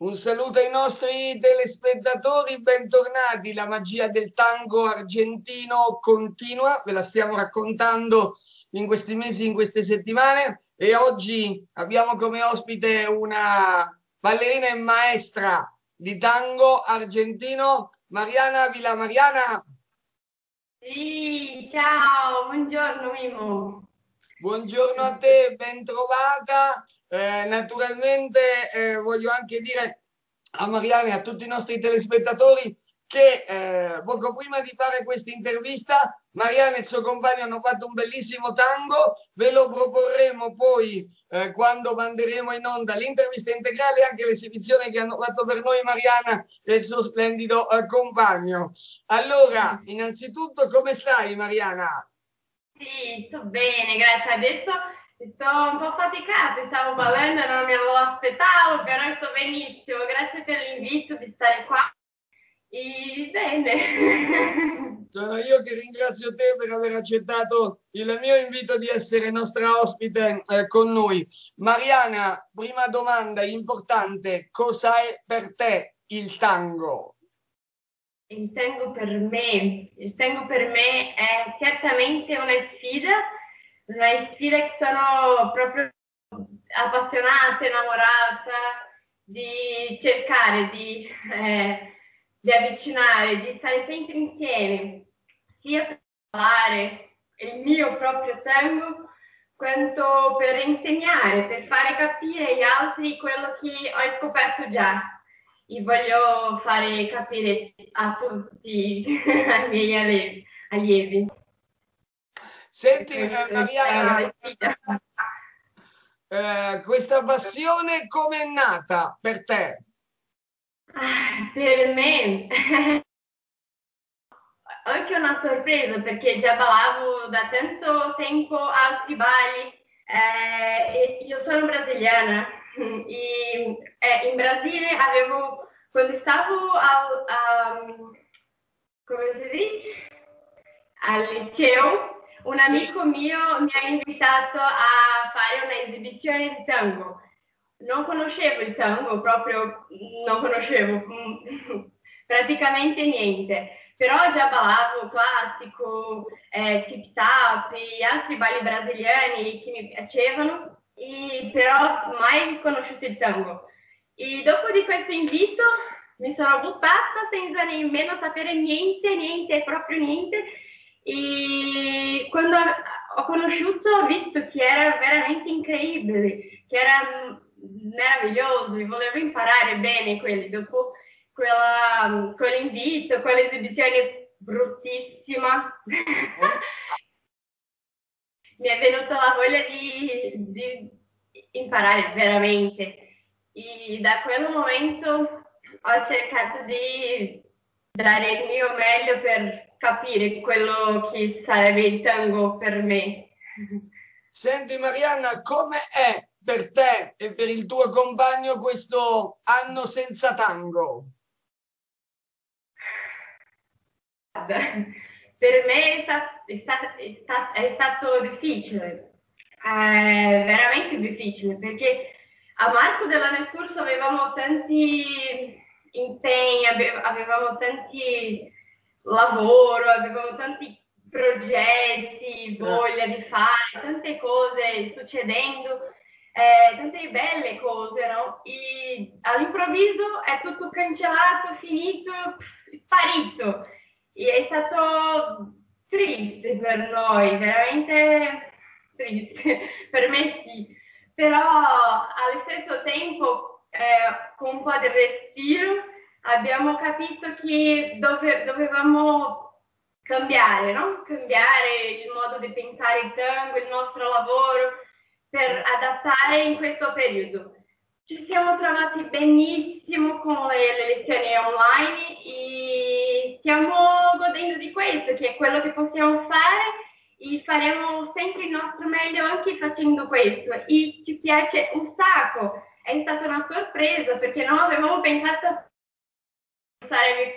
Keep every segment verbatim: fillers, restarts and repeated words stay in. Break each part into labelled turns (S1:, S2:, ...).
S1: Un saluto ai nostri telespettatori, bentornati. La magia del tango argentino continua, ve la stiamo raccontando in questi mesi, in queste settimane, e oggi abbiamo come ospite una ballerina e maestra di tango argentino, Mariana Villamariana.
S2: Sì, ciao, buongiorno Mimo.
S1: Buongiorno a te, ben trovata. Eh, naturalmente eh, voglio anche dire a Mariana e a tutti i nostri telespettatori che eh, poco prima di fare questa intervista Mariana e il suo compagno hanno fatto un bellissimo tango. Ve lo proporremo poi eh, quando manderemo in onda l'intervista integrale e anche l'esibizione che hanno fatto per noi Mariana e il suo splendido eh, compagno. Allora, innanzitutto, come stai, Mariana?
S2: Sì, sto bene, grazie. Adesso sto un po' faticata, stavo ballando e non me lo aspettavo, però sto benissimo. Grazie per l'invito di stare qua. E bene.
S1: Sono io che ringrazio te per aver accettato il mio invito di essere nostra ospite eh, con noi. Mariana, prima domanda importante, cosa è per te il tango?
S2: Il tango per me, il tango per me è certamente una sfida, una sfida che sono proprio appassionata, innamorata di cercare di, eh, di avvicinare, di stare sempre insieme, sia per parlare il mio proprio tango, quanto per insegnare, per fare capire agli altri quello che ho scoperto già. E voglio fare capire a tutti i miei allievi. allievi.
S1: Senti, eh,
S2: Questa è
S1: Mariana,
S2: una sfida.
S1: eh, questa passione come è nata per te?
S2: Ah, per me anche una sorpresa perché già ballavo da tanto tempo altri balli. Eh, io sono brasiliana e eh, in Brasile avevo, quando stavo al, um, come si dice? Al liceo, un
S1: Sì,
S2: amico mio mi ha invitato a fare una esibizione di tango. Non conoscevo il tango, proprio non conoscevo praticamente niente, però già ballavo classico, eh, tip tap e altri balli brasiliani che mi piacevano, e però mai conosciuto il tango. E dopo di questo invito mi sono buttata senza nemmeno sapere niente, niente, proprio niente. E quando ho conosciuto ho visto che era veramente incredibile, che era meraviglioso e volevo imparare bene quelli. Dopo quella, quell'invito, quell'esibizione bruttissima, mi è venuta la voglia di, di imparare veramente. E da quel momento ho cercato di dare il mio meglio per capire quello che sarebbe il tango per me.
S1: senti Mariana, come è per te e per il tuo compagno questo anno senza tango?
S2: Per me è stato, è stato, è stato, è stato difficile, eh, veramente difficile, perché a marzo dell'anno scorso avevamo tanti impegni, ave- avevamo tanti lavoro, avevamo tanti progetti, voglia di fare, tante cose succedendo, eh, tante belle cose, no? E all'improvviso è tutto cancellato, finito, sparito. E è stato triste per noi, veramente triste, per me sì, però allo stesso tempo eh, con un po' di respiro abbiamo capito che dove, dovevamo cambiare, no? Cambiare il modo di pensare il tango, il nostro lavoro per adattare in questo periodo. Ci siamo trovati benissimo con le, le lezioni online e stiamo godendo di questo, che è quello che possiamo fare e faremo sempre il nostro meglio anche facendo questo. E ci piace un sacco. È stata una sorpresa perché non avevamo pensato di fare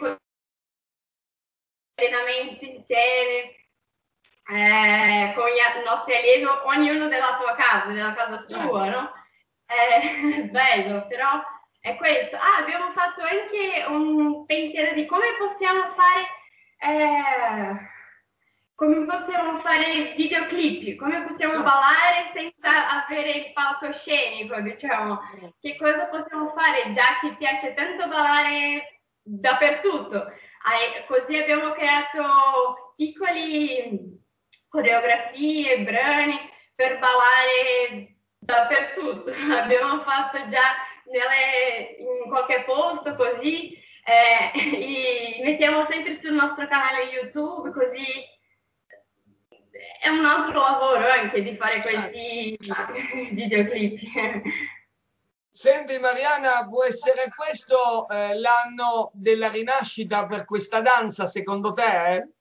S2: allenamenti insieme. Eh, con i nostri allievi, ognuno della tua casa, della casa tua, no? È bello, però è questo. Ah, abbiamo fatto anche un pensiero di come possiamo fare, eh, come possiamo fare videoclip, come possiamo
S1: Certo.
S2: ballare senza avere il palcoscenico, diciamo. Che cosa possiamo fare, già che piace tanto ballare dappertutto. Eh, così abbiamo creato piccoli coreografie, brani per ballare dappertutto. Abbiamo fatto già nelle, in qualche posto così, eh, i, mettiamo sempre sul nostro canale YouTube, così è un altro lavoro anche di fare questi videoclip.
S1: Senti Mariana, può essere questo eh, l'anno della rinascita per questa danza, secondo te? Eh?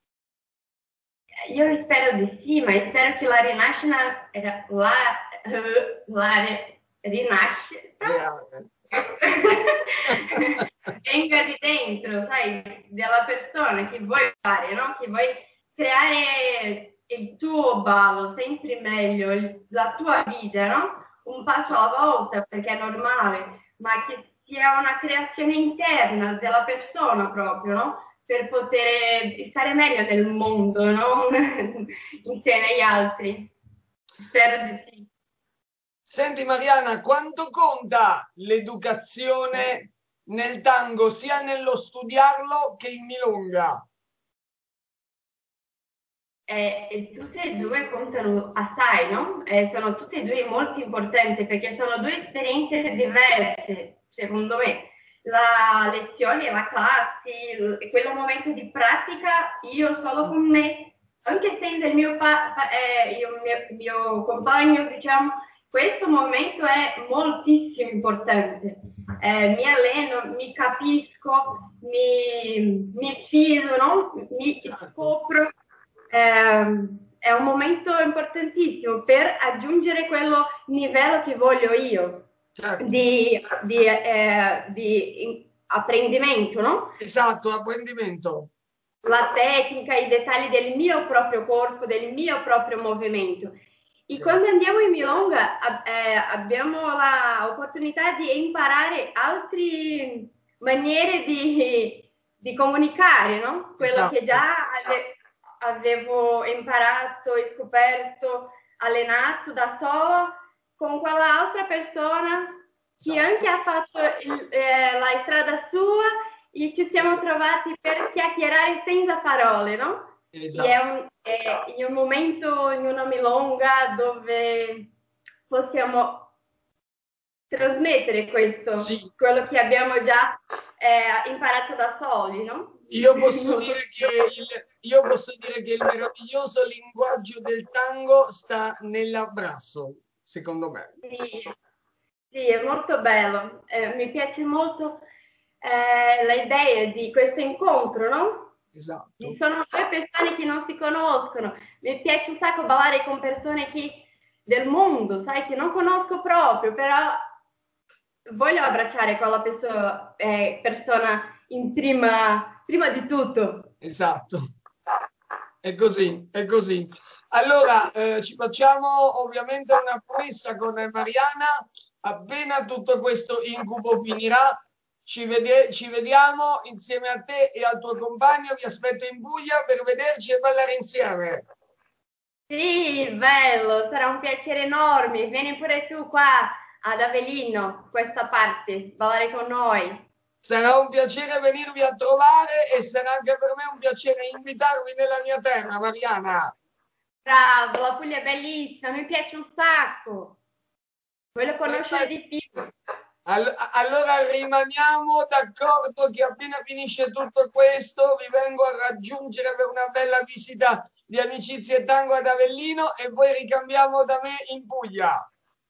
S2: Io spero di sì, ma spero che la rinascita, la, la rinascita venga di dentro, sai, della persona che vuoi fare, no? Che vuoi creare il tuo ballo, sempre meglio, il, la tua vita, no? Un passo alla volta, perché è normale, ma che sia una creazione interna della persona proprio, no? Per poter stare meglio nel mondo, no? Insieme agli altri. Spero di sì.
S1: Senti Mariana, quanto conta l'educazione nel tango, sia nello studiarlo che in milonga?
S2: Eh, tutte e due contano assai, no? Eh, sono tutte e due molto importanti perché sono due esperienze diverse, secondo me. La lezione, la classe, quello momento di pratica, io solo con me, anche se il mio, pa- eh, il mio, mio compagno, diciamo, questo momento è moltissimo importante. Eh, mi alleno, mi capisco, mi, mi fido, no? Mi scopro. Eh, è un momento importantissimo per aggiungere quello livello che voglio io
S1: Certo.
S2: di, di, eh, di apprendimento, no?
S1: Esatto, apprendimento.
S2: La tecnica, i dettagli del mio proprio corpo, del mio proprio movimento. E quando andiamo in milonga eh, abbiamo l'opportunità di imparare altre maniere di, di comunicare, no? Quello
S1: Esatto.
S2: che già avevo imparato e scoperto, allenato da solo con quell'altra persona che
S1: Esatto.
S2: anche ha fatto il, eh, la strada sua e ci siamo trovati per chiacchierare senza parole, no?
S1: Esatto.
S2: È un, è in un momento, in una milonga dove possiamo trasmettere questo,
S1: Sì.
S2: quello che abbiamo già eh, imparato da soli, no?
S1: Io posso dire che il, io posso dire che il meraviglioso linguaggio del tango sta nell'abbraccio, secondo me.
S2: Sì, sì, è molto bello. Eh, mi piace molto eh, l'idea di questo incontro, no?
S1: Esatto.
S2: Ci sono due persone che non si conoscono. Mi piace un sacco ballare con persone che, del mondo, sai, che non conosco proprio, però voglio abbracciare quella persona, eh, persona in prima, prima di tutto.
S1: Esatto. È così, è così. Allora, eh, ci facciamo ovviamente una promessa con Mariana. Appena tutto questo incubo finirà, ci, vede ci vediamo insieme a te e al tuo compagno. Vi aspetto in Puglia per vederci e ballare insieme.
S2: Sì, bello, sarà un piacere enorme. Vieni pure tu qua ad Avellino, questa parte, ballare con noi.
S1: Sarà un piacere venirvi a trovare e sarà anche per me un piacere invitarvi nella mia terra, Mariana.
S2: Bravo, la Puglia è bellissima, mi piace un sacco. Voglio conoscere di più.
S1: Allora rimaniamo d'accordo che appena finisce tutto questo vi vengo a raggiungere per una bella visita di amicizia e tango ad Avellino e poi ricambiamo da me in Puglia.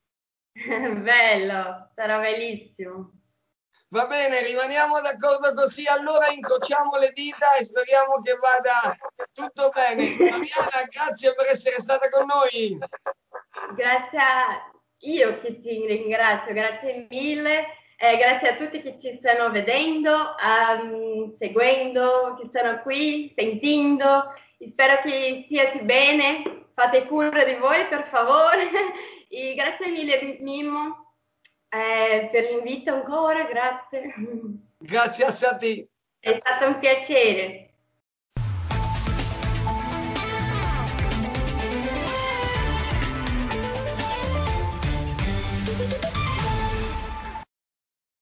S2: Bello, sarà bellissimo.
S1: Va bene, rimaniamo d'accordo così, allora incrociamo le dita e speriamo che vada tutto bene. Mariana, grazie per essere stata con noi.
S2: Grazie a io che ti ringrazio, grazie mille, eh, grazie a tutti che ci stanno vedendo, um, seguendo, che stanno qui, sentendo. Spero che siate bene, fate cura di voi per favore. E grazie mille Mimmo. Eh, per l'invito ancora, grazie.
S1: Grazie a te.
S2: È stato un piacere.